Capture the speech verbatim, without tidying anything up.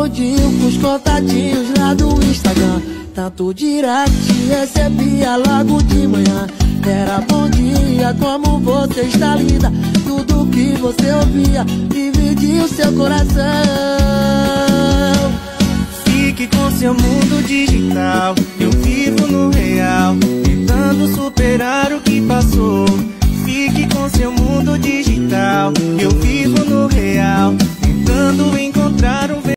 bondinho com os contatinhos lá do Instagram. Tanto direct recebia logo de manhã. Era bom dia, como você está linda. Tudo que você ouvia dividia o seu coração.